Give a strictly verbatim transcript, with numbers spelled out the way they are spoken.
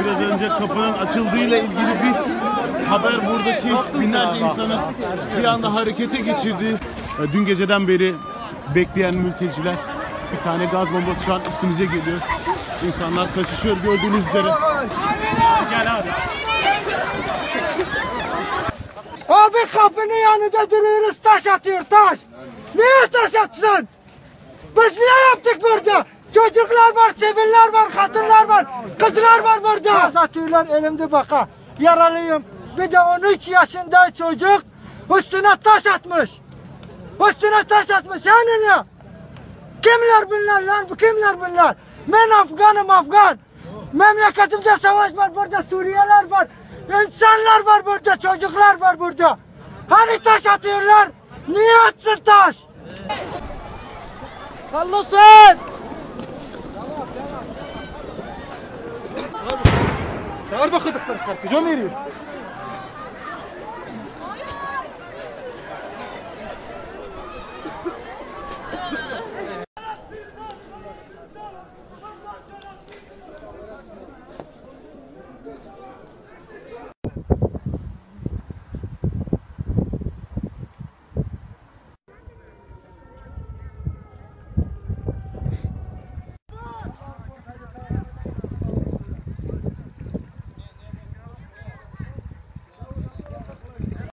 biraz önce kapının açıldığıyla ilgili bir haber buradaki binlerce insanı bir anda harekete geçirdi. Dün geceden beri bekleyen mülteciler, bir tane gaz bombası şu an üstümüze geliyor. İnsanlar kaçışıyor gördüğünüz üzere. Gel abi. Abi kapının yanında duruyoruz, taş atıyor taş. Niye taş atsın? Biz ne yaptık burada? Çocuklar var, siviller var, kadınlar var, kızlar var burada. Taş atıyorlar elimde baka. Yaralıyım. Bir de on üç yaşında çocuk üstüne taş atmış. Üstüne taş atmış. Yani ne? Kimler bunlar lan? Kimler bunlar? Ben Afganım Afgan. Memleketimde savaş var burada, Suriyeliler var. İnsanlar var burada, çocuklar var burada. Hani taş atıyorlar? Niye atsın taş? Kallosun! Çağır bakın, kıcam veriyor.